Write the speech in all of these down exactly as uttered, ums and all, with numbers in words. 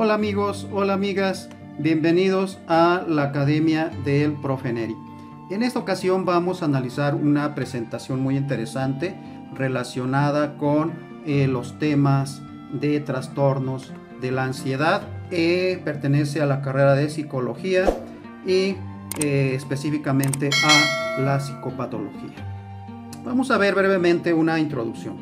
Hola amigos, hola amigas, bienvenidos a la Academia del Profe Neri. En esta ocasión vamos a analizar una presentación muy interesante relacionada con eh, los temas de trastornos de la ansiedad. Eh, pertenece a la carrera de psicología y eh, específicamente a la psicopatología. Vamos a ver brevemente una introducción.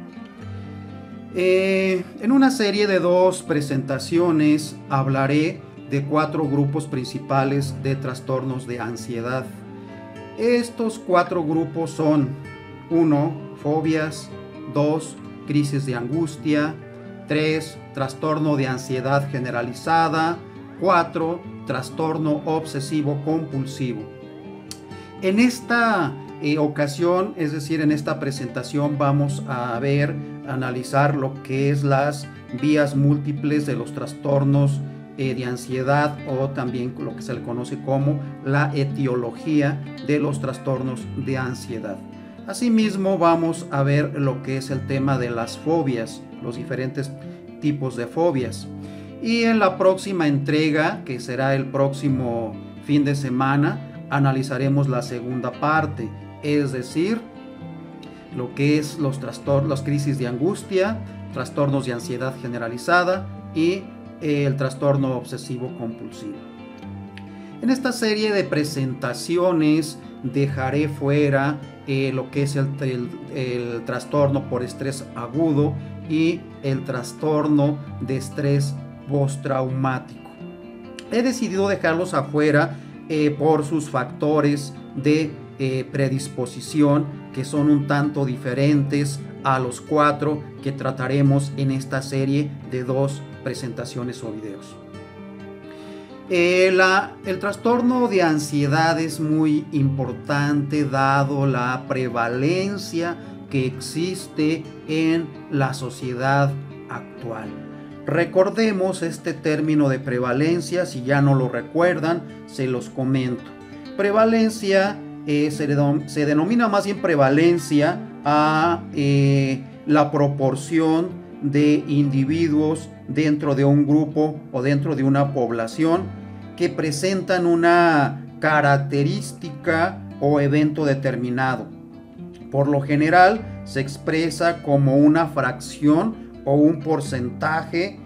Eh, en una serie de dos presentaciones hablaré de cuatro grupos principales de trastornos de ansiedad. Estos cuatro grupos son uno Fobias, dos Crisis de angustia, tres Trastorno de ansiedad generalizada, cuatro Trastorno obsesivo compulsivo. En esta eh, ocasión, es decir, en esta presentación vamos a ver, analizar lo que es las vías múltiples de los trastornos eh, de ansiedad, o también lo que se le conoce como la etiología de los trastornos de ansiedad. Asimismo vamos a ver lo que es el tema de las fobias, los diferentes tipos de fobias. Y en la próxima entrega, que será el próximo fin de semana, analizaremos la segunda parte, es decir, lo que es los trastornos, las crisis de angustia, trastornos de ansiedad generalizada y eh, el trastorno obsesivo compulsivo. En esta serie de presentaciones dejaré fuera eh, lo que es el, el, el trastorno por estrés agudo y el trastorno de estrés postraumático. He decidido dejarlos afuera eh, por sus factores de eh, predisposición, que son un tanto diferentes a los cuatro que trataremos en esta serie de dos presentaciones o videos. Eh, la, el trastorno de ansiedad es muy importante dado la prevalencia que existe en la sociedad actual. Recordemos este término de prevalencia, si ya no lo recuerdan, se los comento. Prevalencia eh, se, denom se denomina más bien prevalencia a eh, la proporción de individuos dentro de un grupo o dentro de una población que presentan una característica o evento determinado. Por lo general se expresa como una fracción o un porcentaje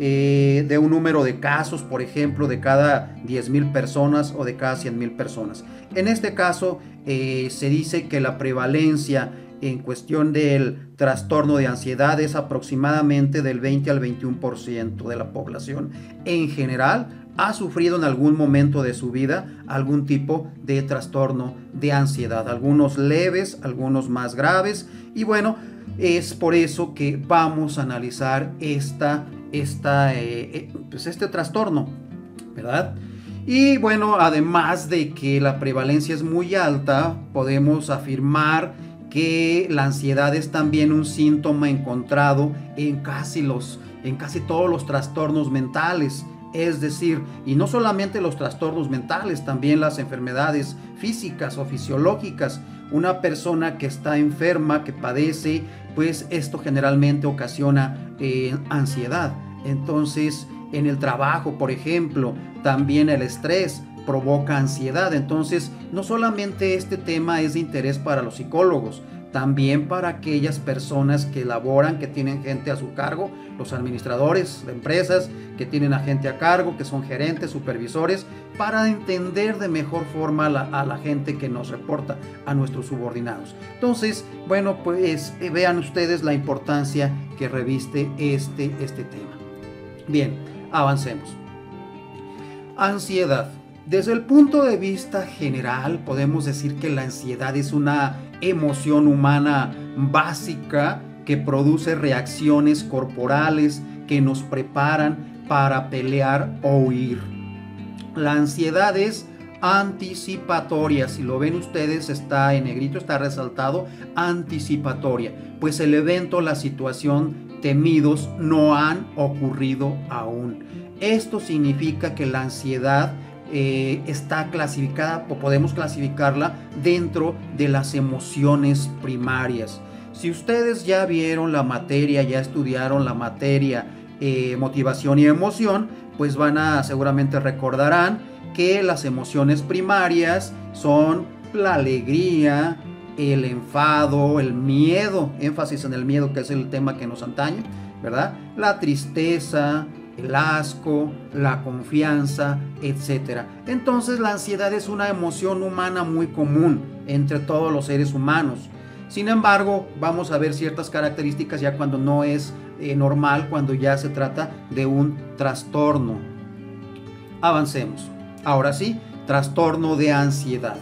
eh, de un número de casos, por ejemplo, de cada diez mil personas o de cada cien mil personas. En este caso eh, se dice que la prevalencia en cuestión del trastorno de ansiedad es aproximadamente del veinte al veintiuno por ciento de la población en general ha sufrido en algún momento de su vida algún tipo de trastorno de ansiedad, algunos leves, algunos más graves, y bueno, es por eso que vamos a analizar esta, esta, eh, pues este trastorno, ¿verdad? Y bueno, además de que la prevalencia es muy alta, podemos afirmar que la ansiedad es también un síntoma encontrado en casi, los, en casi todos los trastornos mentales. Es decir, y no solamente los trastornos mentales, también las enfermedades físicas o fisiológicas. Una persona que está enferma, que padece, pues esto generalmente ocasiona eh, ansiedad. Entonces, en el trabajo, por ejemplo, también el estrés provoca ansiedad. Entonces, no solamente este tema es de interés para los psicólogos, también para aquellas personas que laboran, que tienen gente a su cargo, los administradores de empresas que tienen a gente a cargo, que son gerentes, supervisores, para entender de mejor forma a la, a la gente que nos reporta, a nuestros subordinados. Entonces, bueno, pues eh, vean ustedes la importancia que reviste este, este tema. Bien, avancemos. Ansiedad. Desde el punto de vista general, podemos decir que la ansiedad es una emoción humana básica que produce reacciones corporales que nos preparan para pelear o huir. La ansiedad es anticipatoria, si lo ven ustedes está en negrito, está resaltado, anticipatoria, pues el evento, la situación temidos no han ocurrido aún. Esto significa que la ansiedad Eh, está clasificada, o podemos clasificarla dentro de las emociones primarias. Si ustedes ya vieron la materia, ya estudiaron la materia eh, motivación y emoción, pues van a, seguramente recordarán que las emociones primarias son la alegría, el enfado, el miedo, énfasis en el miedo, que es el tema que nos atañe, ¿verdad? La tristeza, el asco, la confianza, etcétera. Entonces la ansiedad es una emoción humana muy común entre todos los seres humanos. Sin embargo, vamos a ver ciertas características ya cuando no es eh, normal, cuando ya se trata de un trastorno. Avancemos. Ahora sí, trastorno de ansiedad.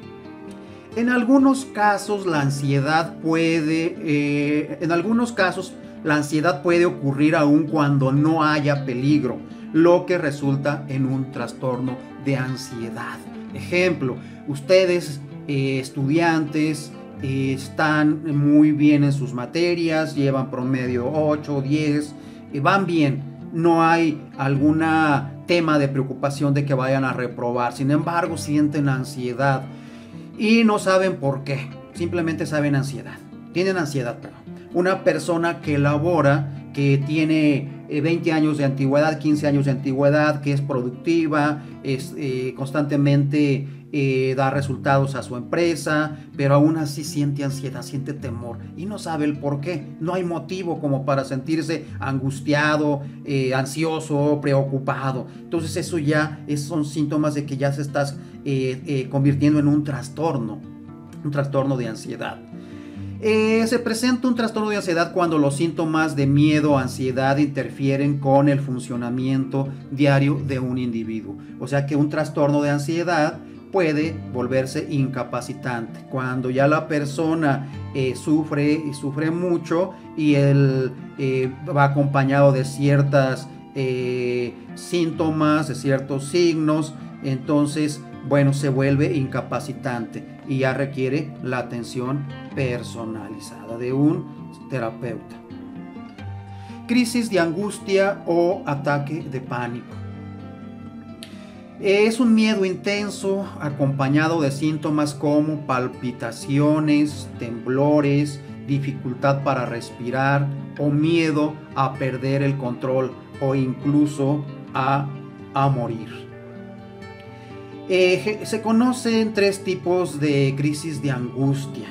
En algunos casos la ansiedad puede, eh, en algunos casos la ansiedad puede ocurrir aun cuando no haya peligro, lo que resulta en un trastorno de ansiedad. Ejemplo, ustedes eh, estudiantes eh, están muy bien en sus materias, llevan promedio ocho, diez, eh, van bien, no hay algún tema de preocupación de que vayan a reprobar, sin embargo sienten ansiedad y no saben por qué, simplemente saben ansiedad, tienen ansiedad, perdón. Una persona que labora, que tiene veinte años de antigüedad, quince años de antigüedad, que es productiva, es, eh, constantemente eh, da resultados a su empresa, pero aún así siente ansiedad, siente temor y no sabe el por qué. No hay motivo como para sentirse angustiado, eh, ansioso, preocupado. Entonces eso ya es, son síntomas de que ya se estás eh, eh, convirtiendo en un trastorno, un trastorno de ansiedad. Eh, se presenta un trastorno de ansiedad cuando los síntomas de miedo o ansiedad interfieren con el funcionamiento diario de un individuo. O sea que un trastorno de ansiedad puede volverse incapacitante. Cuando ya la persona eh, sufre y sufre mucho y él eh, va acompañado de ciertos eh, síntomas, de ciertos signos, entonces, bueno, se vuelve incapacitante y ya requiere la atención personalizada de un terapeuta. Crisis de angustia o ataque de pánico. Es un miedo intenso acompañado de síntomas como palpitaciones, temblores, dificultad para respirar o miedo a perder el control o incluso a, a morir. Eh, se conocen tres tipos de crisis de angustia.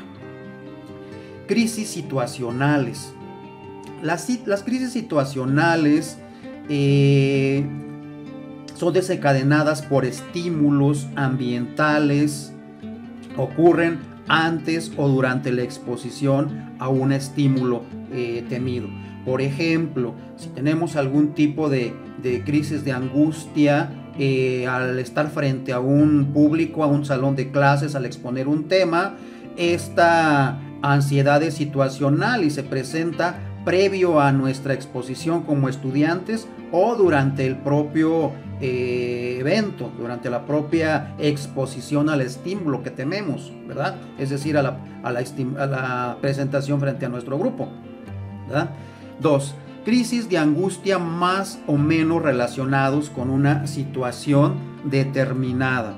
Crisis situacionales. Las, las crisis situacionales eh, son desencadenadas por estímulos ambientales, ocurren antes o durante la exposición a un estímulo eh, temido. Por ejemplo, si tenemos algún tipo de, de crisis de angustia, Eh, al estar frente a un público, a un salón de clases, al exponer un tema, esta ansiedad es situacional y se presenta previo a nuestra exposición como estudiantes o durante el propio eh, evento, durante la propia exposición al estímulo que tememos, ¿verdad? Es decir, a la, a la, a la presentación frente a nuestro grupo, ¿verdad? Dos, crisis de angustia más o menos relacionados con una situación determinada.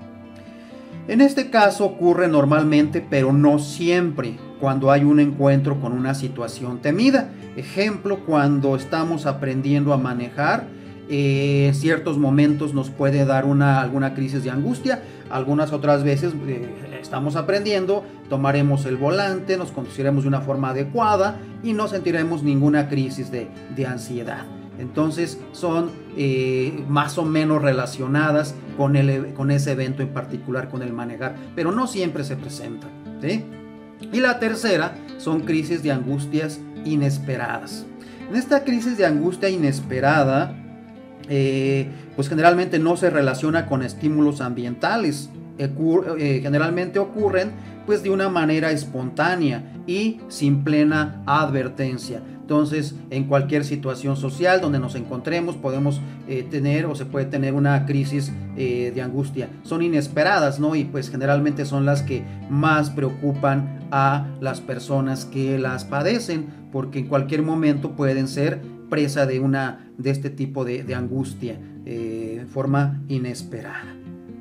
En este caso ocurre normalmente, pero no siempre, cuando hay un encuentro con una situación temida. Ejemplo, cuando estamos aprendiendo a manejar, eh, en ciertos momentos nos puede dar una, alguna crisis de angustia, algunas otras veces eh, estamos aprendiendo, tomaremos el volante, nos conduciremos de una forma adecuada y no sentiremos ninguna crisis de, de ansiedad. Entonces son eh, más o menos relacionadas con, el, con ese evento en particular, con el manejar, pero no siempre se presentan, ¿sí? Y la tercera son crisis de angustias inesperadas. En esta crisis de angustia inesperada, eh, pues generalmente no se relaciona con estímulos ambientales, eh, generalmente ocurren pues de una manera espontánea y sin plena advertencia. Entonces, en cualquier situación social donde nos encontremos podemos eh, tener o se puede tener una crisis eh, de angustia. Son inesperadas, ¿no? Y pues generalmente son las que más preocupan a las personas que las padecen, porque en cualquier momento pueden ser presa de, una, de este tipo de, de angustia eh, de forma inesperada.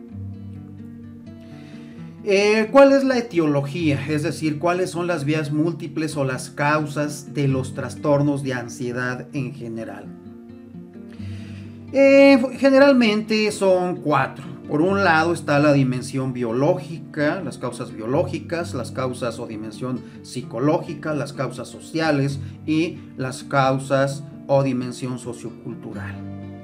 Eh, ¿Cuál es la etiología? Es decir, ¿cuáles son las vías múltiples o las causas de los trastornos de ansiedad en general? Eh, generalmente son cuatro. Por un lado está la dimensión biológica, las causas biológicas, las causas o dimensión psicológica, las causas sociales y las causas o dimensión sociocultural.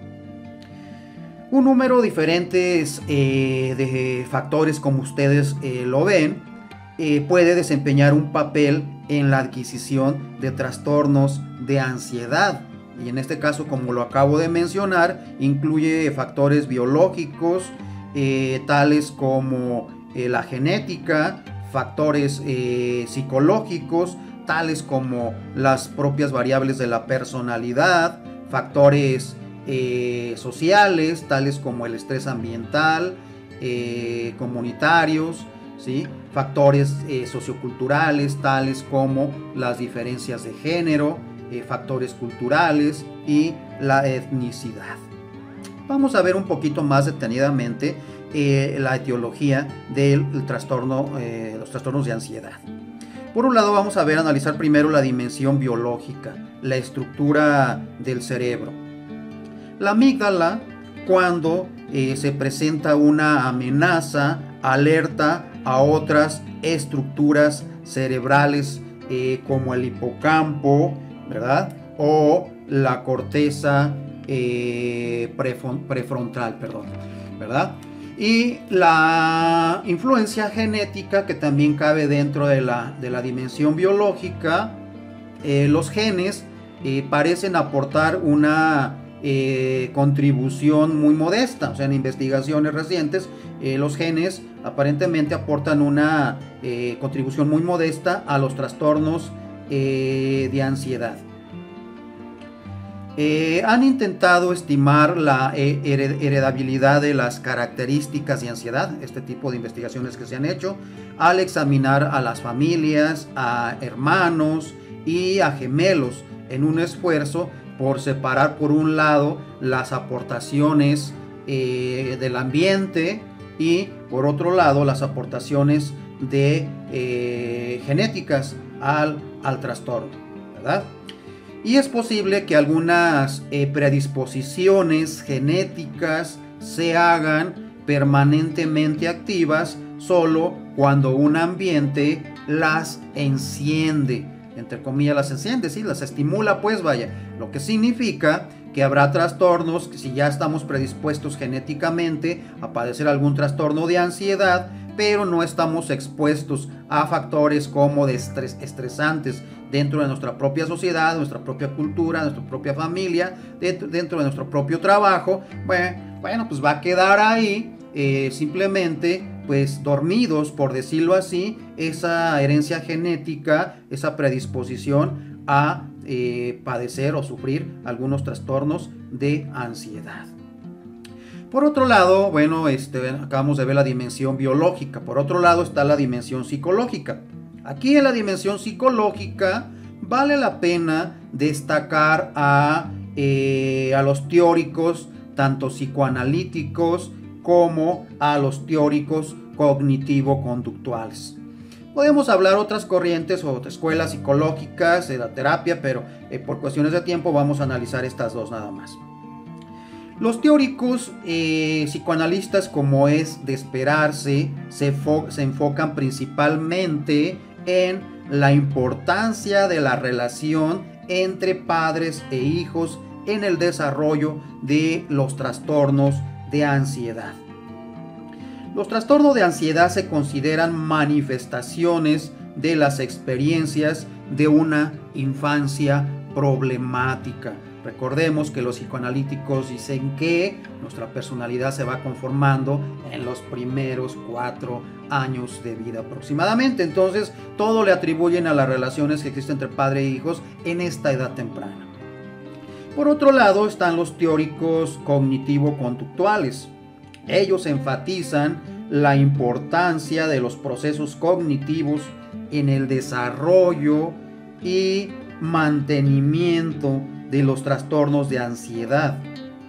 Un número diferente eh, de factores, como ustedes eh, lo ven, eh, puede desempeñar un papel en la adquisición de trastornos de ansiedad. Y en este caso, como lo acabo de mencionar, incluye factores biológicos, eh, tales como eh, la genética, factores eh, psicológicos, tales como las propias variables de la personalidad, factores eh, sociales, tales como el estrés ambiental, eh, comunitarios, ¿sí? Factores eh, socioculturales, tales como las diferencias de género, eh, factores culturales y la etnicidad. Vamos a ver un poquito más detenidamente eh, la etiología del trastorno, eh, los trastornos de ansiedad. Por un lado, vamos a ver, analizar primero la dimensión biológica, la estructura del cerebro. La amígdala, cuando eh, se presenta una amenaza, alerta a otras estructuras cerebrales eh, como el hipocampo, ¿verdad? O la corteza eh, prefrontal, perdón, ¿verdad? Y la influencia genética, que también cabe dentro de la, de la dimensión biológica. Eh, los genes eh, parecen aportar una eh, contribución muy modesta. O sea, en investigaciones recientes, eh, los genes aparentemente aportan una eh, contribución muy modesta a los trastornos eh, de ansiedad. Eh, han intentado estimar la eh, heredabilidad de las características de ansiedad, este tipo de investigaciones que se han hecho, al examinar a las familias, a hermanos y a gemelos, en un esfuerzo por separar, por un lado, las aportaciones eh, del ambiente y, por otro lado, las aportaciones de eh, genéticas al, al trastorno, ¿verdad? Y es posible que algunas eh, predisposiciones genéticas se hagan permanentemente activas solo cuando un ambiente las enciende, entre comillas las enciende, sí, las estimula, pues vaya, lo que significa que habrá trastornos, que si ya estamos predispuestos genéticamente a padecer algún trastorno de ansiedad, pero no estamos expuestos a factores como de estres, estresantes dentro de nuestra propia sociedad, nuestra propia cultura, nuestra propia familia, dentro, dentro de nuestro propio trabajo. Bueno, bueno, pues va a quedar ahí eh, simplemente pues dormidos, por decirlo así, esa herencia genética, esa predisposición a eh, padecer o sufrir algunos trastornos de ansiedad. Por otro lado, bueno, este, acabamos de ver la dimensión biológica. Por otro lado está la dimensión psicológica. Aquí en la dimensión psicológica vale la pena destacar a, eh, a los teóricos, tanto psicoanalíticos como a los teóricos cognitivo-conductuales. Podemos hablar otras corrientes o escuelas psicológicas de la terapia, pero eh, por cuestiones de tiempo vamos a analizar estas dos nada más. Los teóricos eh, psicoanalistas, como es de esperarse, se, se enfocan principalmente en la importancia de la relación entre padres e hijos en el desarrollo de los trastornos de ansiedad. Los trastornos de ansiedad se consideran manifestaciones de las experiencias de una infancia problemática. Recordemos que los psicoanalíticos dicen que nuestra personalidad se va conformando en los primeros cuatro años de vida aproximadamente. Entonces, todo le atribuyen a las relaciones que existen entre padre e hijos en esta edad temprana. Por otro lado, están los teóricos cognitivo-conductuales. Ellos enfatizan la importancia de los procesos cognitivos en el desarrollo y mantenimiento de los trastornos de ansiedad,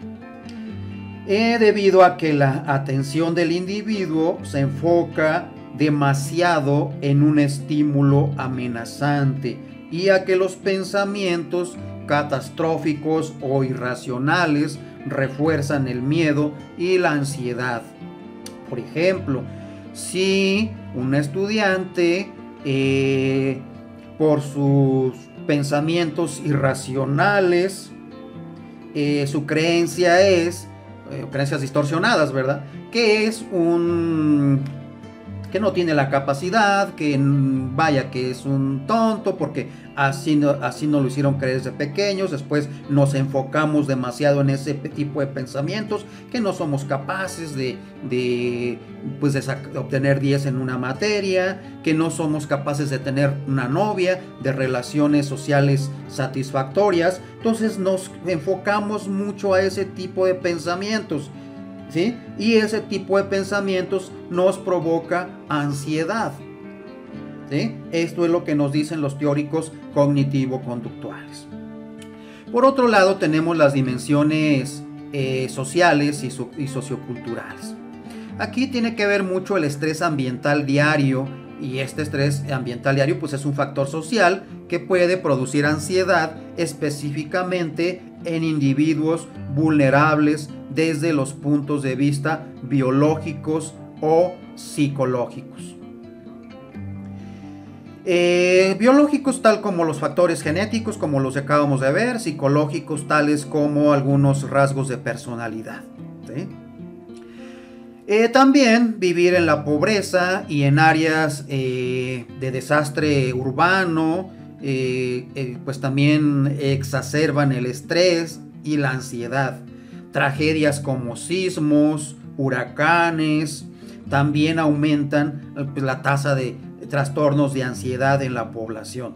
eh, debido a que la atención del individuo se enfoca demasiado en un estímulo amenazante y a que los pensamientos catastróficos o irracionales refuerzan el miedo y la ansiedad. Por ejemplo, si un estudiante eh, por sus pensamientos irracionales, eh, su creencia es, eh, creencias distorsionadas, ¿verdad? Que es un... que no tiene la capacidad, que vaya, que es un tonto, porque así no, así no lo hicieron creer desde pequeños. Después nos enfocamos demasiado en ese tipo de pensamientos, que no somos capaces de, de, pues de obtener diez en una materia, que no somos capaces de tener una novia, de relaciones sociales satisfactorias. Entonces nos enfocamos mucho a ese tipo de pensamientos, ¿sí? Y ese tipo de pensamientos nos provoca ansiedad, ¿sí? Esto es lo que nos dicen los teóricos cognitivo-conductuales. Por otro lado, tenemos las dimensiones eh, sociales y, so y socioculturales. Aquí tiene que ver mucho el estrés ambiental diario, y este estrés ambiental diario pues es un factor social que puede producir ansiedad, específicamente en individuos vulnerables desde los puntos de vista biológicos o psicológicos. Eh, biológicos tal como los factores genéticos, como los que acabamos de ver; psicológicos tales como algunos rasgos de personalidad, ¿sí? Eh, también vivir en la pobreza y en áreas eh, de desastre urbano, eh, eh, pues también exacerban el estrés y la ansiedad. Tragedias como sismos, huracanes, también aumentan pues, la tasa de trastornos de ansiedad en la población.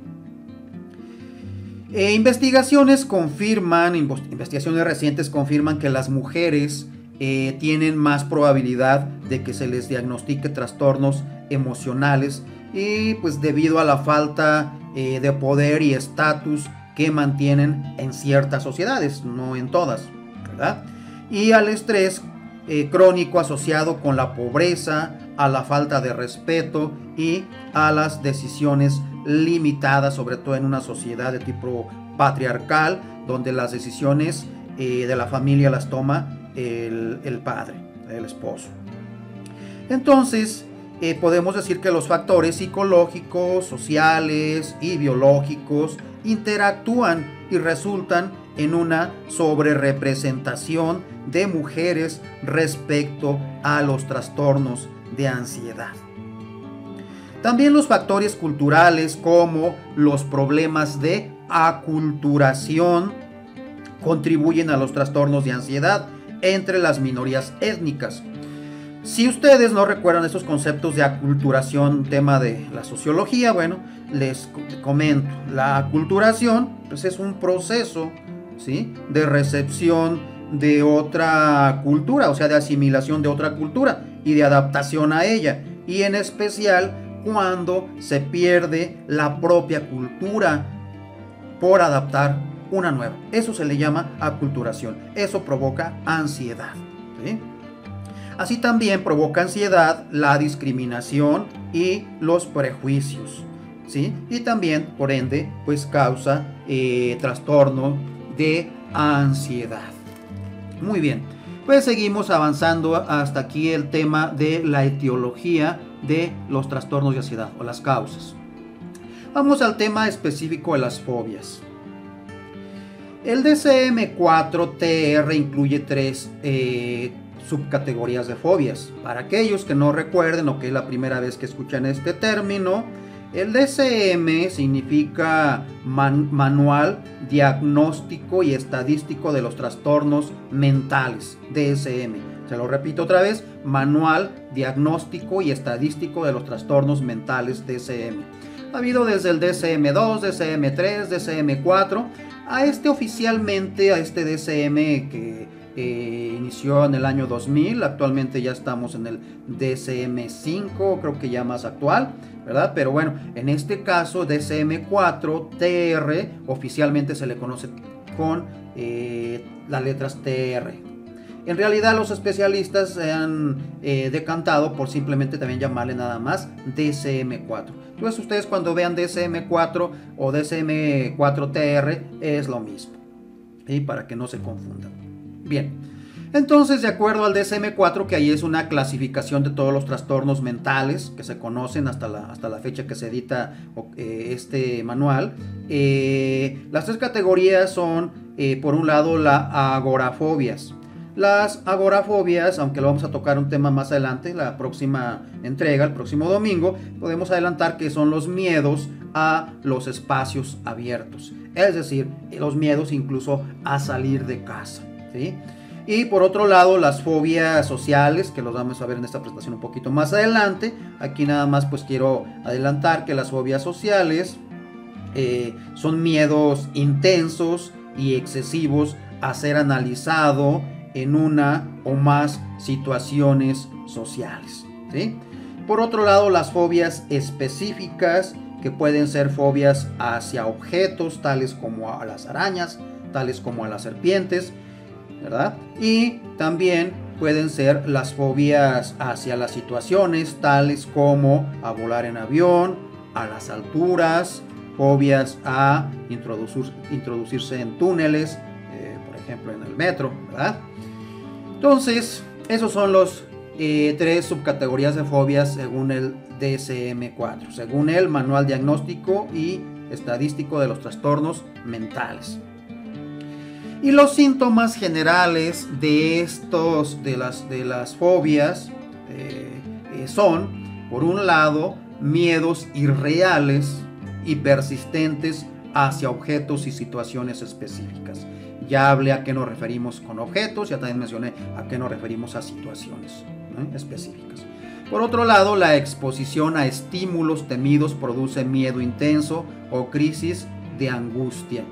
Eh, investigaciones confirman, investigaciones recientes confirman que las mujeres eh, tienen más probabilidad de que se les diagnostique trastornos emocionales, y pues debido a la falta eh, de poder y estatus que mantienen en ciertas sociedades, no en todas, ¿verdad? Y al estrés eh, crónico asociado con la pobreza, a la falta de respeto y a las decisiones limitadas, sobre todo en una sociedad de tipo patriarcal, donde las decisiones eh, de la familia las toma el, el padre, el esposo. Entonces, eh, podemos decir que los factores psicológicos, sociales y biológicos interactúan y resultan en una sobrerepresentación de mujeres respecto a los trastornos de ansiedad. También los factores culturales, como los problemas de aculturación, contribuyen a los trastornos de ansiedad entre las minorías étnicas. Si ustedes no recuerdan estos conceptos de aculturación, tema de la sociología, bueno, les comento. La aculturación pues, es un proceso, ¿sí?, de recepción de otra cultura, o sea, de asimilación de otra cultura y de adaptación a ella, y en especial cuando se pierde la propia cultura por adaptar una nueva. Eso se le llama aculturación. Eso provoca ansiedad, ¿sí? Así también provoca ansiedad la discriminación y los prejuicios, ¿sí? Y también, por ende, pues causa eh, trastorno de ansiedad. Muy bien, pues seguimos avanzando hasta aquí el tema de la etiología de los trastornos de ansiedad o las causas. Vamos al tema específico de las fobias. El D S M cuatro T R incluye tres eh, subcategorías de fobias. Para aquellos que no recuerden o que es la primera vez que escuchan este término, el D S M significa man, Manual Diagnóstico y Estadístico de los Trastornos Mentales, D S M. Se lo repito otra vez, Manual Diagnóstico y Estadístico de los Trastornos Mentales, D S M. Ha habido desde el D S M dos, D S M tres, D S M cuatro. A este oficialmente, a este D S M que eh, inició en el año dos mil, actualmente ya estamos en el D S M cinco, creo que ya más actual, ¿verdad? Pero bueno, en este caso D S M cuatro T R oficialmente se le conoce con eh, las letras T R. En realidad los especialistas se han eh, decantado por simplemente también llamarle nada más D S M cuatro. Entonces ustedes cuando vean D S M cuatro o D S M cuatro T R es lo mismo, y para que no se confundan. Bien, entonces de acuerdo al D S M cuatro, que ahí es una clasificación de todos los trastornos mentales que se conocen hasta la, hasta la fecha que se edita eh, este manual, eh, las tres categorías son, eh, por un lado, las agorafobias. Las agorafobias, aunque lo vamos a tocar un tema más adelante, la próxima entrega, el próximo domingo, podemos adelantar que son los miedos a los espacios abiertos, es decir, los miedos incluso a salir de casa, ¿sí? Y por otro lado, las fobias sociales, que los vamos a ver en esta presentación un poquito más adelante. Aquí nada más pues quiero adelantar que las fobias sociales eh, son miedos intensos y excesivos a ser analizado en una o más situaciones sociales, ¿sí? Por otro lado, las fobias específicas, que pueden ser fobias hacia objetos, tales como a las arañas, tales como a las serpientes, ¿verdad? Y también pueden ser las fobias hacia las situaciones, tales como a volar en avión, a las alturas, fobias a introducir, introducirse en túneles, eh, por ejemplo en el metro, ¿verdad? Entonces, esos son los eh, tres subcategorías de fobias según el D S M cuatro, según el Manual Diagnóstico y Estadístico de los Trastornos Mentales. Y los síntomas generales de estos, de las, de las fobias eh, eh, son, por un lado, miedos irreales y persistentes hacia objetos y situaciones específicas. Ya hablé a qué nos referimos con objetos, ya también mencioné a qué nos referimos a situaciones, ¿eh? específicas. Por otro lado, la exposición a estímulos temidos produce miedo intenso o crisis de angustia.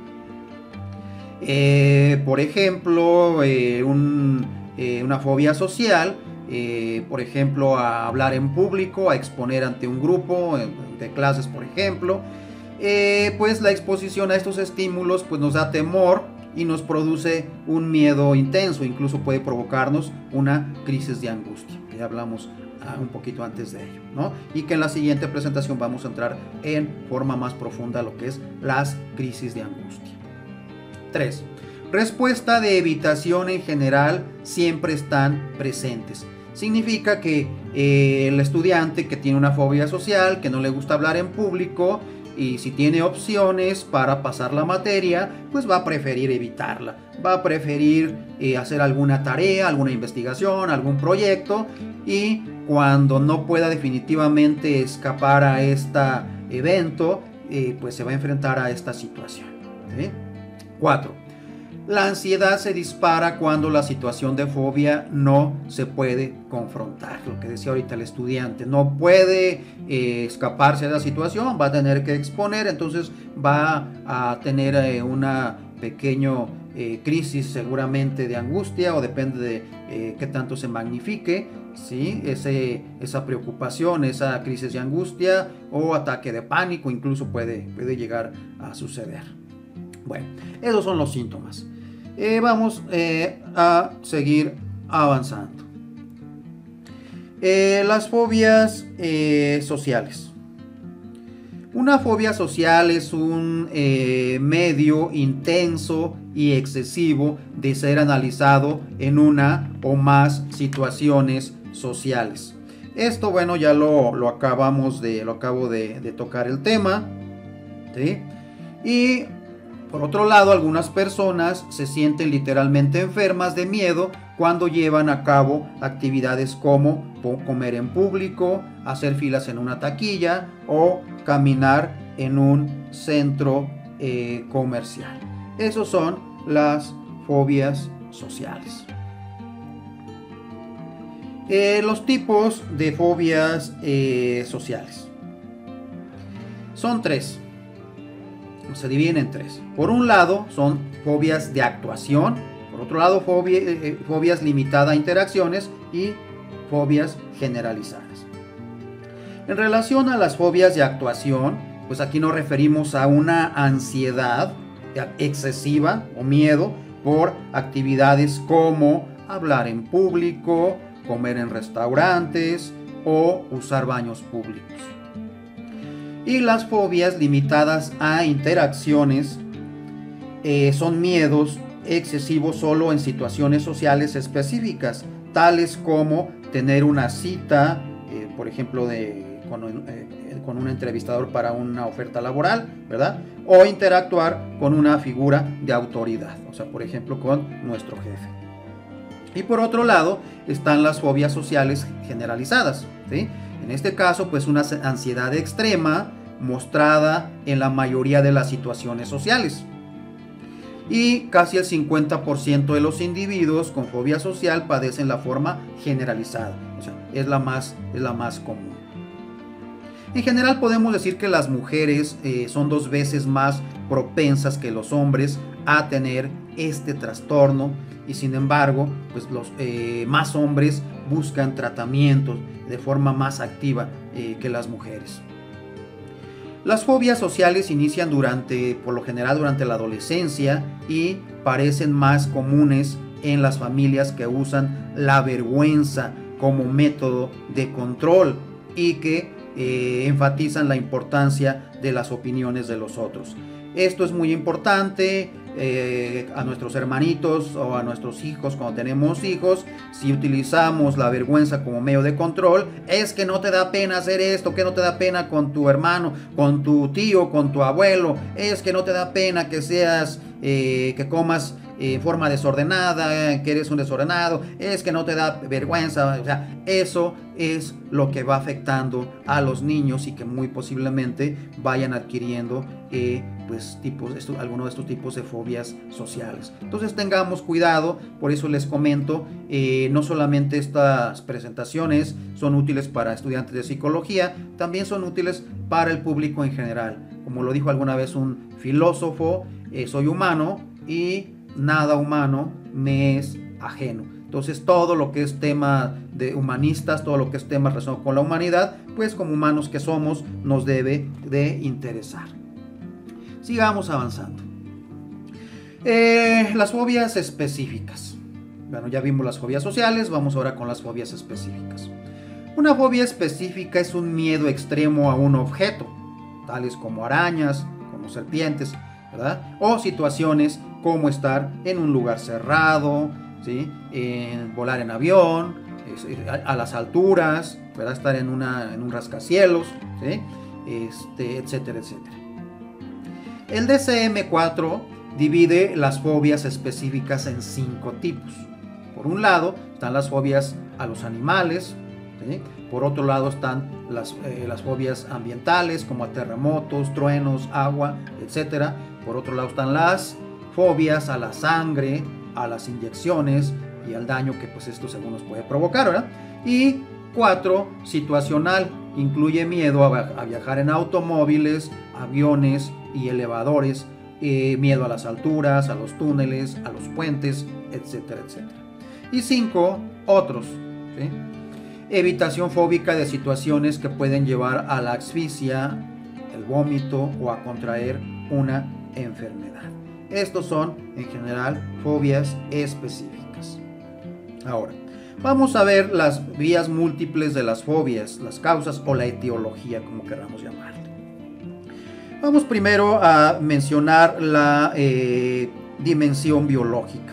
Eh, por ejemplo, eh, un, eh, una fobia social, eh, por ejemplo, a hablar en público, a exponer ante un grupo de clases, por ejemplo, eh, pues la exposición a estos estímulos pues nos da temor y nos produce un miedo intenso, incluso puede provocarnos una crisis de angustia, que ya hablamos uh, un poquito antes de ello, ¿no? Y que en la siguiente presentación vamos a entrar en forma más profunda a lo que es las crisis de angustia. tres. Respuesta de evitación en general siempre están presentes. Significa que eh, el estudiante que tiene una fobia social, que no le gusta hablar en público, y si tiene opciones para pasar la materia, pues va a preferir evitarla. Va a preferir eh, hacer alguna tarea, alguna investigación, algún proyecto, y cuando no pueda definitivamente escapar a este evento, eh, pues se va a enfrentar a esta situación, ¿sí? cuatro. La ansiedad se dispara cuando la situación de fobia no se puede confrontar. Lo que decía ahorita el estudiante, no puede eh, escaparse de la situación, va a tener que exponer, entonces va a tener eh, una pequeña eh, crisis seguramente de angustia, o depende de eh, qué tanto se magnifique, ¿sí? Ese, esa preocupación, esa crisis de angustia o ataque de pánico incluso puede, puede llegar a suceder. Bueno, esos son los síntomas. Eh, vamos eh, a seguir avanzando. Eh, las fobias eh, sociales. Una fobia social es un eh, medio intenso y excesivo de ser analizado en una o más situaciones sociales. Esto, bueno, ya lo, lo acabamos de, lo acabo de, de tocar el tema, ¿sí? Y por otro lado, algunas personas se sienten literalmente enfermas de miedo cuando llevan a cabo actividades como comer en público, hacer filas en una taquilla o caminar en un centro eh, comercial. Esos son las fobias sociales. Eh, los tipos de fobias eh, sociales son tres. Se dividen en tres. Por un lado son fobias de actuación, por otro lado fobia, eh, fobias limitadas a interacciones y fobias generalizadas. En relación a las fobias de actuación, pues aquí nos referimos a una ansiedad excesiva o miedo por actividades como hablar en público, comer en restaurantes o usar baños públicos. Y las fobias limitadas a interacciones eh, son miedos excesivo solo en situaciones sociales específicas, tales como tener una cita, eh, por ejemplo, de, con, eh, con un entrevistador para una oferta laboral, ¿verdad? O interactuar con una figura de autoridad, o sea, por ejemplo, con nuestro jefe. Y por otro lado, están las fobias sociales generalizadas, ¿sí? En este caso, pues una ansiedad extrema mostrada en la mayoría de las situaciones sociales. Y casi el cincuenta por ciento de los individuos con fobia social padecen la forma generalizada, o sea, es la más, es la más común. En general podemos decir que las mujeres eh, son dos veces más propensas que los hombres a tener este trastorno, y sin embargo, pues los eh, más hombres buscan tratamientos de forma más activa eh, que las mujeres. Las fobias sociales inician durante, por lo general durante la adolescencia, y parecen más comunes en las familias que usan la vergüenza como método de control y que eh, enfatizan la importancia de las opiniones de los otros. Esto es muy importante eh, a nuestros hermanitos o a nuestros hijos cuando tenemos hijos. Si utilizamos la vergüenza como medio de control, es que no te da pena hacer esto, que no te da pena con tu hermano, con tu tío, con tu abuelo, es que no te da pena que seas, eh, que comas en eh, forma desordenada, que eres un desordenado, es que no te da vergüenza. O sea, eso es lo que va afectando a los niños y que muy posiblemente vayan adquiriendo eh, pues tipos, esto, algunos de estos tipos de fobias sociales. Entonces tengamos cuidado, por eso les comento, eh, no solamente estas presentaciones son útiles para estudiantes de psicología, también son útiles para el público en general. Como lo dijo alguna vez un filósofo, eh, soy humano y nada humano me es ajeno. Entonces todo lo que es tema de humanistas, todo lo que es tema relacionado con la humanidad, pues como humanos que somos, nos debe de interesar. Sigamos avanzando. Eh, las fobias específicas. Bueno, ya vimos las fobias sociales, vamos ahora con las fobias específicas. Una fobia específica es un miedo extremo a un objeto, tales como arañas, como serpientes, ¿verdad? O situaciones como estar en un lugar cerrado, ¿sí? En volar en avión, a, a las alturas, ¿verdad? Estar en, una, en un rascacielos, ¿sí? Este, etcétera, etcétera. El D S M cuatro divide las fobias específicas en cinco tipos. Por un lado están las fobias a los animales, ¿sí? Por otro lado están las, eh, las fobias ambientales como a terremotos, truenos, agua, etcétera. Por otro lado están las fobias a la sangre, a las inyecciones y al daño que pues esto según nos puede provocar, ¿verdad? Y cuatro, situacional, incluye miedo a, a viajar en automóviles, aviones y elevadores, eh, miedo a las alturas, a los túneles, a los puentes, etcétera, etcétera. Y cinco, otros, ¿sí? Evitación fóbica de situaciones que pueden llevar a la asfixia, el vómito o a contraer una enfermedad. Estos son, en general, fobias específicas. Ahora, vamos a ver las vías múltiples de las fobias, las causas o la etiología, como queramos llamarle. Vamos primero a mencionar la eh, dimensión biológica.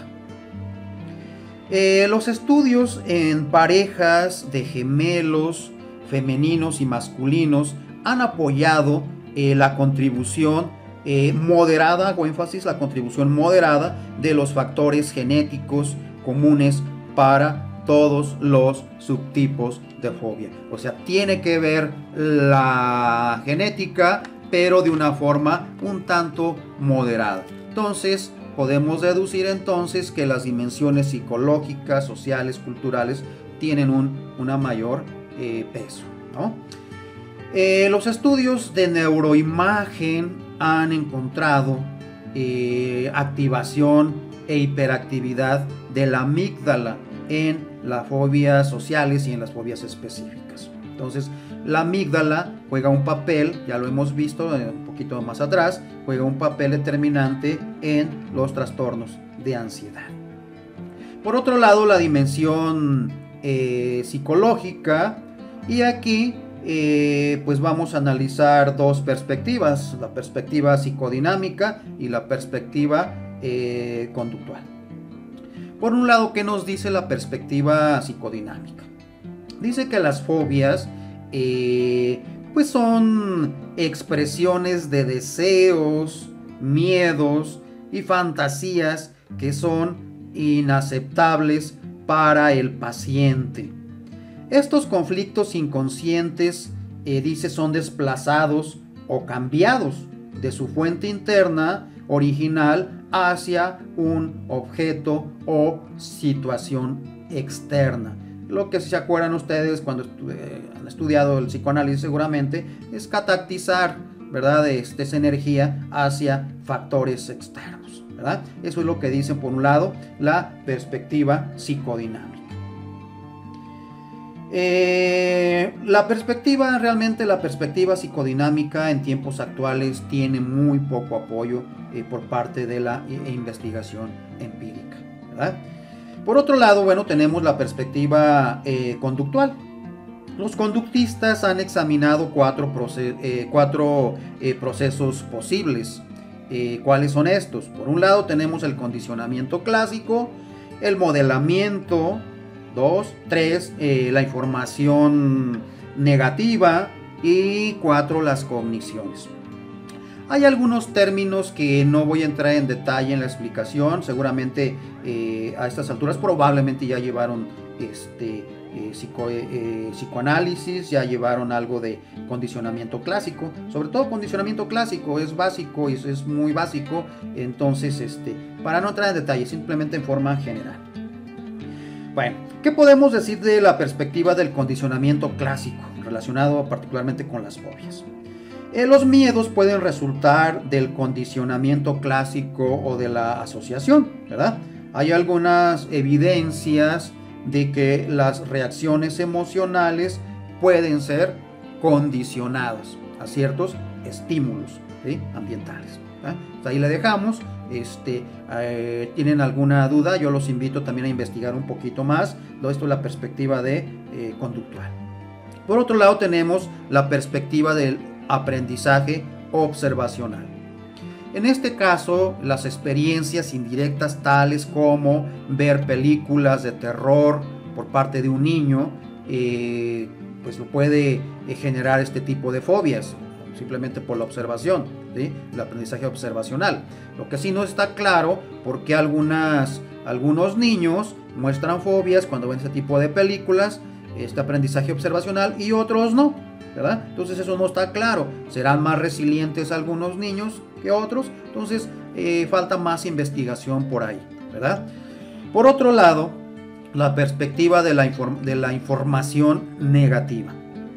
Eh, los estudios en parejas de gemelos femeninos y masculinos han apoyado eh, la contribución eh, moderada, hago énfasis, la contribución moderada de los factores genéticos comunes para todos los subtipos de fobia. O sea, tiene que ver la genética, pero de una forma un tanto moderada. Entonces, podemos deducir entonces que las dimensiones psicológicas, sociales, culturales tienen un una mayor eh, peso, ¿no? Eh, los estudios de neuroimagen han encontrado eh, activación e hiperactividad de la amígdala en las fobias sociales y en las fobias específicas. Entonces, la amígdala juega un papel, ya lo hemos visto un poquito más atrás, juega un papel determinante en los trastornos de ansiedad. Por otro lado, la dimensión eh, psicológica, y aquí eh, pues vamos a analizar dos perspectivas, la perspectiva psicodinámica y la perspectiva eh, conductual. Por un lado, ¿qué nos dice la perspectiva psicodinámica? Dice que las fobias eh, pues son expresiones de deseos, miedos y fantasías que son inaceptables para el paciente. Estos conflictos inconscientes, eh, dice, son desplazados o cambiados de su fuente interna original hacia un objeto o situación externa. Lo que, si se acuerdan ustedes cuando estu eh, han estudiado el psicoanálisis seguramente, es catactizar, ¿verdad?, de, de esa energía hacia factores externos, ¿verdad? Eso es lo que dicen, por un lado, la perspectiva psicodinámica. Eh, la perspectiva, realmente la perspectiva psicodinámica en tiempos actuales tiene muy poco apoyo eh, por parte de la eh, investigación empírica, ¿verdad? Por otro lado, bueno, tenemos la perspectiva eh, conductual. Los conductistas han examinado cuatro, proces eh, cuatro eh, procesos posibles. Eh, ¿Cuáles son estos? Por un lado tenemos el condicionamiento clásico, el modelamiento, dos, tres, eh, la información negativa y cuatro, las cogniciones. Hay algunos términos que no voy a entrar en detalle en la explicación, seguramente eh, a estas alturas probablemente ya llevaron este, eh, psico, eh, psicoanálisis, ya llevaron algo de condicionamiento clásico, sobre todo condicionamiento clásico es básico y es, es muy básico, entonces este, para no entrar en detalle, simplemente en forma general. Bueno, ¿qué podemos decir de la perspectiva del condicionamiento clásico relacionado particularmente con las fobias? Eh, los miedos pueden resultar del condicionamiento clásico o de la asociación, ¿verdad? Hay algunas evidencias de que las reacciones emocionales pueden ser condicionadas a ciertos estímulos, ¿sí?, ambientales, ¿verdad? Hasta ahí le dejamos. Este, eh, ¿tienen alguna duda? Yo los invito también a investigar un poquito más. Todo esto es la perspectiva de eh, conductual. Por otro lado tenemos la perspectiva del aprendizaje observacional. En este caso, las experiencias indirectas tales como ver películas de terror por parte de un niño, eh, pues lo puede eh, generar este tipo de fobias, simplemente por la observación, ¿sí?, el aprendizaje observacional. Lo que sí no está claro, por qué algunas, algunos niños muestran fobias cuando ven ese tipo de películas, este aprendizaje observacional, y otros no, ¿verdad? Entonces eso no está claro. ¿Serán más resilientes algunos niños que otros? Entonces eh, falta más investigación por ahí, ¿verdad? Por otro lado, la perspectiva de la, inform de la información negativa.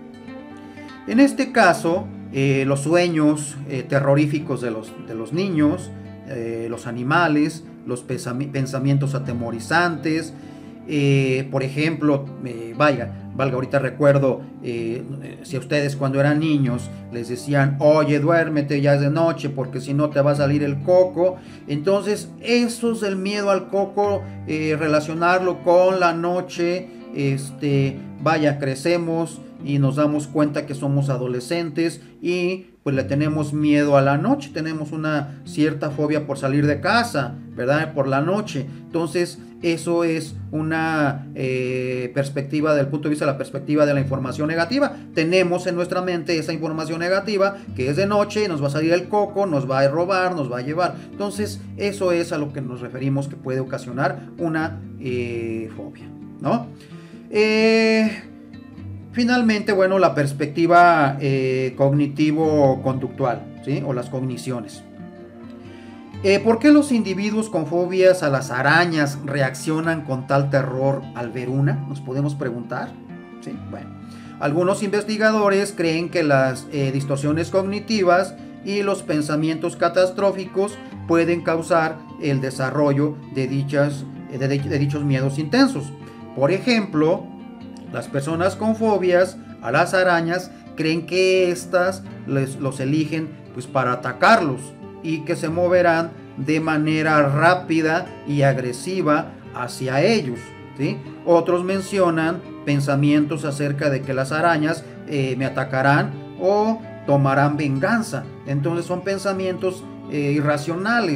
En este caso, eh, los sueños eh, terroríficos de los, de los niños, eh, los animales, los pensamientos atemorizantes, eh, por ejemplo, eh, vaya, valga, ahorita recuerdo, eh, si a ustedes cuando eran niños les decían, oye, duérmete, ya es de noche, porque si no te va a salir el coco. Entonces, eso es el miedo al coco, eh, relacionarlo con la noche, este, vaya, crecemos y nos damos cuenta que somos adolescentes y pues le tenemos miedo a la noche, tenemos una cierta fobia por salir de casa, ¿verdad?, por la noche. Entonces eso es una eh, perspectiva, del punto de vista de la perspectiva de la información negativa. Tenemos en nuestra mente esa información negativa, que es de noche, nos va a salir el coco, nos va a robar, nos va a llevar. Entonces eso es a lo que nos referimos que puede ocasionar una eh, fobia, ¿no? Eh, finalmente, bueno, la perspectiva eh, cognitivo-conductual, ¿sí?, o las cogniciones. Eh, ¿Por qué los individuos con fobias a las arañas reaccionan con tal terror al ver una? Nos podemos preguntar. ¿Sí? Bueno, algunos investigadores creen que las eh, distorsiones cognitivas y los pensamientos catastróficos pueden causar el desarrollo de, dichas, de, de dichos miedos intensos. Por ejemplo, las personas con fobias a las arañas creen que éstas les, los eligen pues, para atacarlos, y que se moverán de manera rápida y agresiva hacia ellos, ¿sí? Otros mencionan pensamientos acerca de que las arañas eh, me atacarán o tomarán venganza. Entonces son pensamientos eh, irracionales,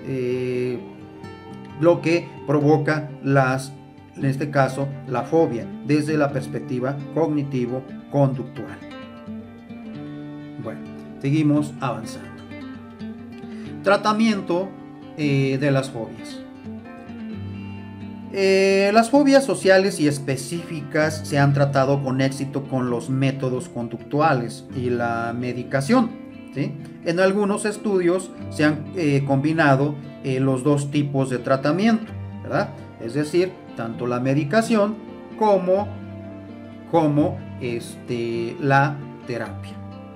eh, lo que provoca las, en este caso, la fobia, desde la perspectiva cognitivo-conductual. Bueno, seguimos avanzando. Tratamiento eh, de las fobias. Eh, las fobias sociales y específicas se han tratado con éxito con los métodos conductuales y la medicación, ¿sí? En algunos estudios se han eh, combinado eh, los dos tipos de tratamiento, ¿verdad? Es decir, tanto la medicación como, como este, la terapia.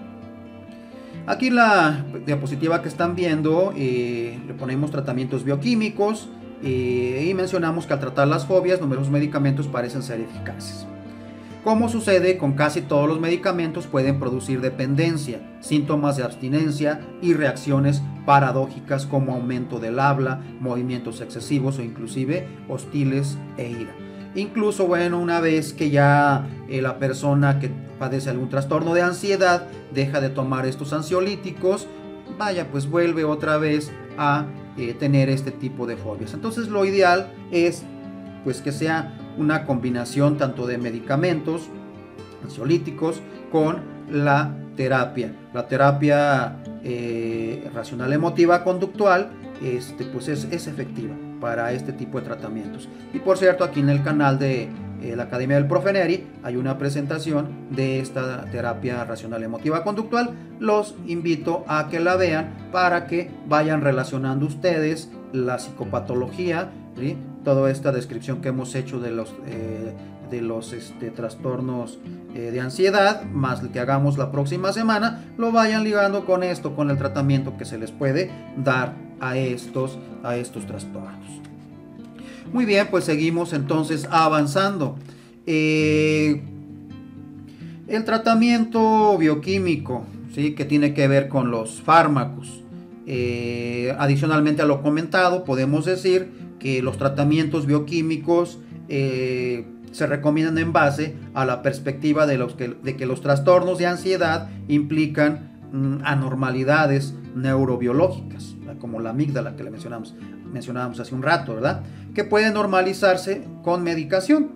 Aquí en la diapositiva que están viendo eh, le ponemos tratamientos bioquímicos eh, y mencionamos que al tratar las fobias numerosos medicamentos parecen ser eficaces. Como sucede con casi todos los medicamentos, pueden producir dependencia, síntomas de abstinencia y reacciones paradójicas como aumento del habla, movimientos excesivos o inclusive hostiles e ira. Incluso, bueno, una vez que ya eh, la persona que padece algún trastorno de ansiedad deja de tomar estos ansiolíticos, vaya, pues vuelve otra vez a eh, tener este tipo de fobias. Entonces lo ideal es pues que sea una combinación tanto de medicamentos ansiolíticos con la terapia. La terapia eh, racional emotiva conductual este, pues es, es efectiva para este tipo de tratamientos. Y por cierto, aquí en el canal de eh, la Academia del Profe Neri hay una presentación de esta terapia racional emotiva conductual. Los invito a que la vean para que vayan relacionando ustedes la psicopatología, ¿sí? Toda esta descripción que hemos hecho de los, eh, de los este, trastornos eh, de ansiedad, más el que hagamos la próxima semana, lo vayan ligando con esto, con el tratamiento que se les puede dar a estos, a estos trastornos. Muy bien, pues seguimos entonces avanzando. Eh, el tratamiento bioquímico, ¿sí? Que tiene que ver con los fármacos. Eh, adicionalmente a lo comentado, podemos decir que los tratamientos bioquímicos eh, se recomiendan en base a la perspectiva de, los que, de que los trastornos de ansiedad implican mm, anormalidades neurobiológicas, ¿verdad? Como la amígdala que le mencionamos, mencionábamos hace un rato, ¿verdad? Que pueden normalizarse con medicación.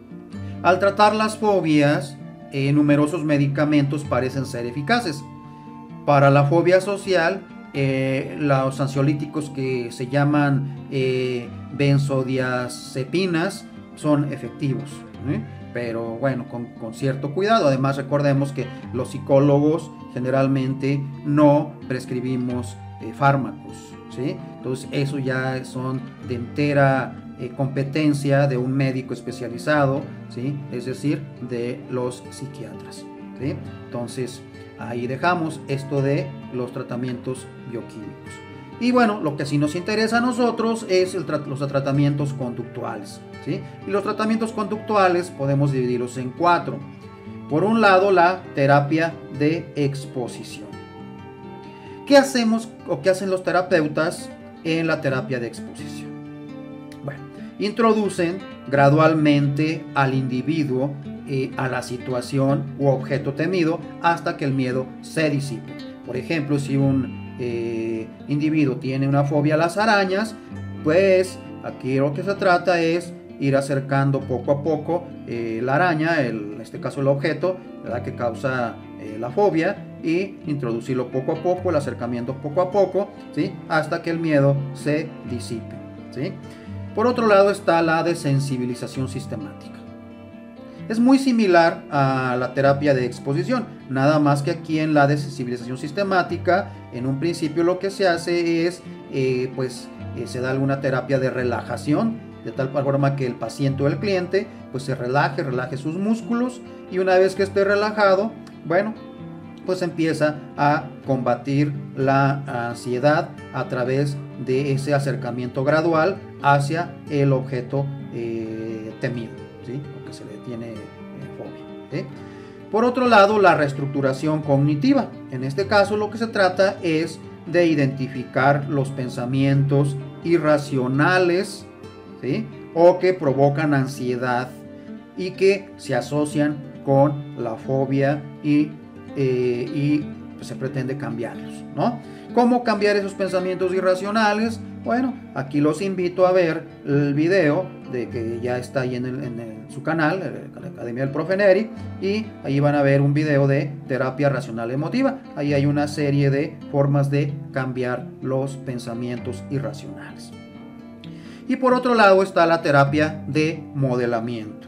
Al tratar las fobias, eh, numerosos medicamentos parecen ser eficaces. Para la fobia social, Eh, los ansiolíticos que se llaman eh, benzodiazepinas son efectivos, ¿eh? Pero bueno, con, con cierto cuidado. Además, recordemos que los psicólogos generalmente no prescribimos eh, fármacos, ¿sí? Entonces eso ya son de entera eh, competencia de un médico especializado, ¿sí? Es decir, de los psiquiatras, ¿sí? Entonces ahí dejamos esto de los tratamientos bioquímicos. Y bueno, lo que sí nos interesa a nosotros es el tra los tratamientos conductuales, ¿sí? Y los tratamientos conductuales podemos dividirlos en cuatro. Por un lado, la terapia de exposición. ¿Qué hacemos o qué hacen los terapeutas en la terapia de exposición? Bueno, introducen gradualmente al individuo eh, a la situación u objeto temido hasta que el miedo se disipe. Por ejemplo, si un eh, individuo tiene una fobia a las arañas, pues aquí lo que se trata es ir acercando poco a poco eh, la araña, el, en este caso el objeto, ¿verdad?, que causa eh, la fobia, y introducirlo poco a poco, el acercamiento poco a poco, ¿sí?, hasta que el miedo se disipe, ¿sí? Por otro lado está la desensibilización sistemática. Es muy similar a la terapia de exposición, nada más que aquí en la desensibilización sistemática, en un principio lo que se hace es, eh, pues, eh, se da alguna terapia de relajación, de tal forma que el paciente o el cliente, pues, se relaje, relaje sus músculos, y una vez que esté relajado, bueno, pues empieza a combatir la ansiedad a través de ese acercamiento gradual hacia el objeto eh, temido, ¿sí?, o que se le tiene eh, fobia, ¿sí? Por otro lado, la reestructuración cognitiva. En este caso lo que se trata es de identificar los pensamientos irracionales, ¿sí?, o que provocan ansiedad y que se asocian con la fobia y, eh, y pues, se pretende cambiarlos, ¿no? ¿Cómo cambiar esos pensamientos irracionales? Bueno, aquí los invito a ver el video de que ya está ahí en, el, en el, su canal, la Academia del Profe Neri, y ahí van a ver un video de terapia racional emotiva. Ahí hay una serie de formas de cambiar los pensamientos irracionales. Y por otro lado está la terapia de modelamiento.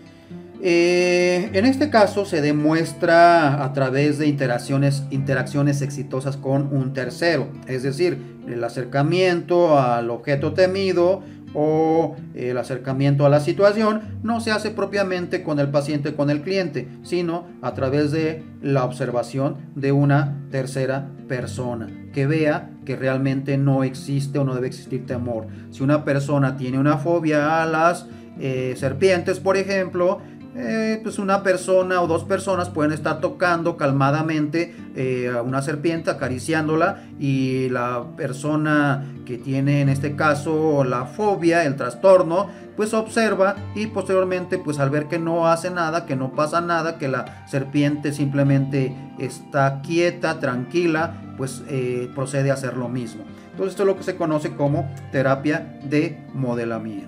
Eh, en este caso se demuestra a través de interacciones, interacciones exitosas con un tercero, es decir, el acercamiento al objeto temido o el acercamiento a la situación no se hace propiamente con el paciente, con el cliente, sino a través de la observación de una tercera persona que vea que realmente no existe o no debe existir temor. Si una persona tiene una fobia a las eh, serpientes, por ejemplo, Eh, pues una persona o dos personas pueden estar tocando calmadamente eh, a una serpiente, acariciándola, y la persona que tiene en este caso la fobia, el trastorno, pues observa, y posteriormente pues al ver que no hace nada, que no pasa nada, que la serpiente simplemente está quieta, tranquila, pues eh, procede a hacer lo mismo. Entonces esto es lo que se conoce como terapia de modelamiento.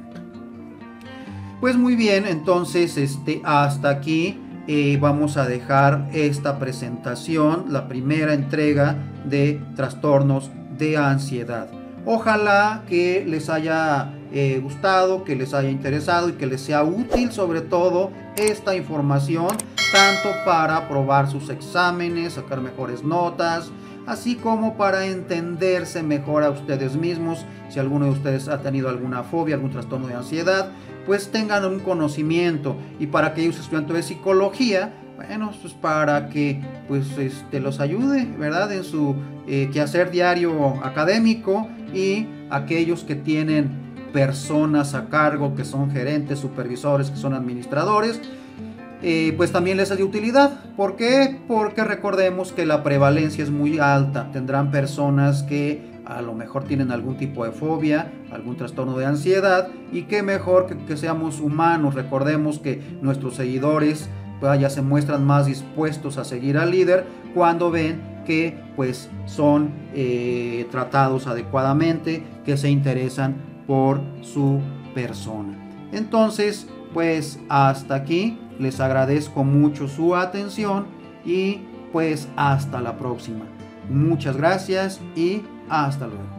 Pues muy bien, entonces este, hasta aquí eh, vamos a dejar esta presentación, la primera entrega de trastornos de ansiedad. Ojalá que les haya eh, gustado, que les haya interesado y que les sea útil sobre todo esta información, tanto para aprobar sus exámenes, sacar mejores notas, así como para entenderse mejor a ustedes mismos. Si alguno de ustedes ha tenido alguna fobia, algún trastorno de ansiedad, pues tengan un conocimiento. Y para aquellos estudiantes de psicología, bueno, pues para que pues este, los ayude, ¿verdad?, en su eh, quehacer diario académico, y aquellos que tienen personas a cargo, que son gerentes, supervisores, que son administradores, Eh, pues también les es de utilidad. ¿Por qué? Porque recordemos que la prevalencia es muy alta. Tendrán personas que a lo mejor tienen algún tipo de fobia, algún trastorno de ansiedad, y qué mejor que, que seamos humanos. Recordemos que nuestros seguidores pues, ya se muestran más dispuestos a seguir al líder cuando ven que pues son eh, tratados adecuadamente, que se interesan por su persona. Entonces, pues hasta aquí. Les agradezco mucho su atención y pues hasta la próxima. Muchas gracias y hasta luego.